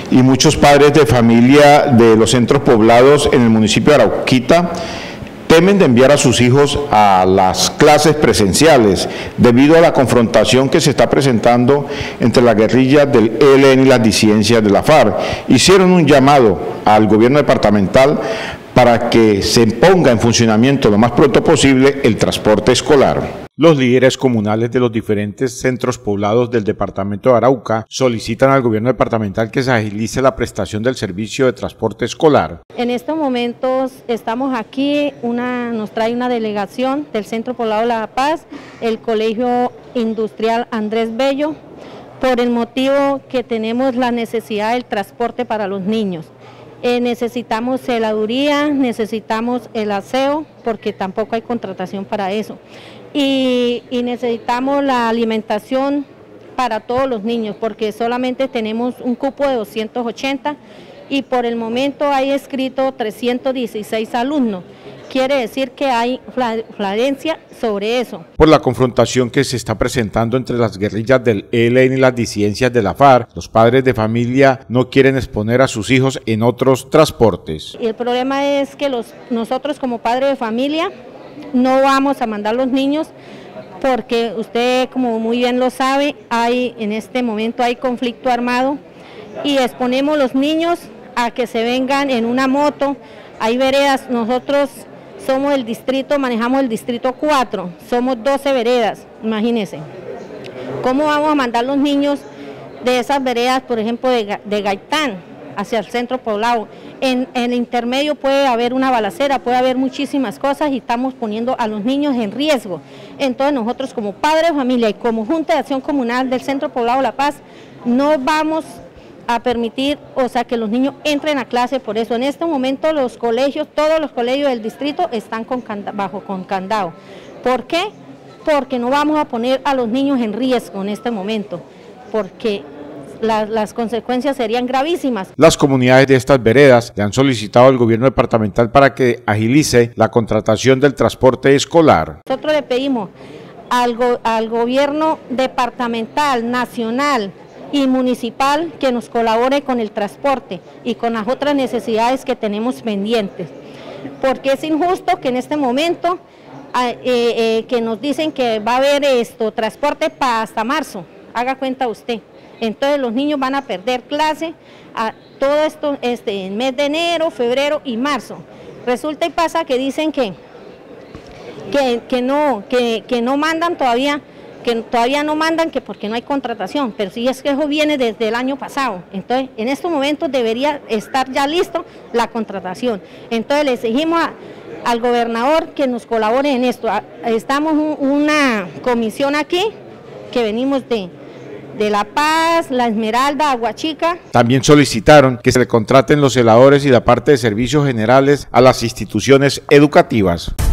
y muchos padres de familia de los centros poblados en el municipio de Arauquita temen de enviar a sus hijos a las clases presenciales debido a la confrontación que se está presentando entre las guerrillas del ELN y las disidencias de la FARC. Hicieron un llamado al gobierno departamental para que se ponga en funcionamiento lo más pronto posible el transporte escolar. Los líderes comunales de los diferentes centros poblados del departamento de Arauca solicitan al gobierno departamental que se agilice la prestación del servicio de transporte escolar. En estos momentos estamos aquí, nos trae una delegación del Centro Poblado La Paz, el Colegio Industrial Andrés Bello, por el motivo que tenemos la necesidad del transporte para los niños. Necesitamos heladuría, necesitamos el aseo, porque tampoco hay contratación para eso. Y necesitamos la alimentación para todos los niños, porque solamente tenemos un cupo de 280 y por el momento hay escrito 316 alumnos. Quiere decir que hay falencia sobre eso. Por la confrontación que se está presentando entre las guerrillas del ELN y las disidencias de la FARC, los padres de familia no quieren exponer a sus hijos en otros transportes. Y el problema es que nosotros como padres de familia no vamos a mandar los niños porque usted, como muy bien lo sabe, en este momento hay conflicto armado y exponemos los niños a que se vengan en una moto. Hay veredas, nosotros somos el distrito, manejamos el distrito 4, somos 12 veredas, imagínense. ¿Cómo vamos a mandar los niños de esas veredas, por ejemplo, de Gaitán hacia el centro poblado? En el intermedio puede haber una balacera, puede haber muchísimas cosas y estamos poniendo a los niños en riesgo. Entonces nosotros como padres de familia y como Junta de Acción Comunal del Centro Poblado La Paz no vamos a permitir, que los niños entren a clase. Por eso en este momento los colegios, todos los colegios del distrito están con candado. ¿Por qué? Porque no vamos a poner a los niños en riesgo en este momento, porque las consecuencias serían gravísimas. Las comunidades de estas veredas le han solicitado al gobierno departamental para que agilice la contratación del transporte escolar. Nosotros le pedimos al gobierno departamental, nacional y municipal que nos colabore con el transporte y con las otras necesidades que tenemos pendientes, porque es injusto que en este momento que nos dicen que va a haber transporte hasta marzo, haga cuenta usted. Entonces los niños van a perder clase todo esto en mes de enero, febrero y marzo. Resulta y pasa que dicen que no mandan todavía, no mandan que porque no hay contratación, pero si es que eso viene desde el año pasado. Entonces en estos momentos debería estar ya listo la contratación. Entonces le exigimos al gobernador que nos colabore en esto. Estamos una comisión aquí que venimos de La Paz, La Esmeralda, Aguachica. También solicitaron que se le contraten los celadores y la parte de servicios generales a las instituciones educativas.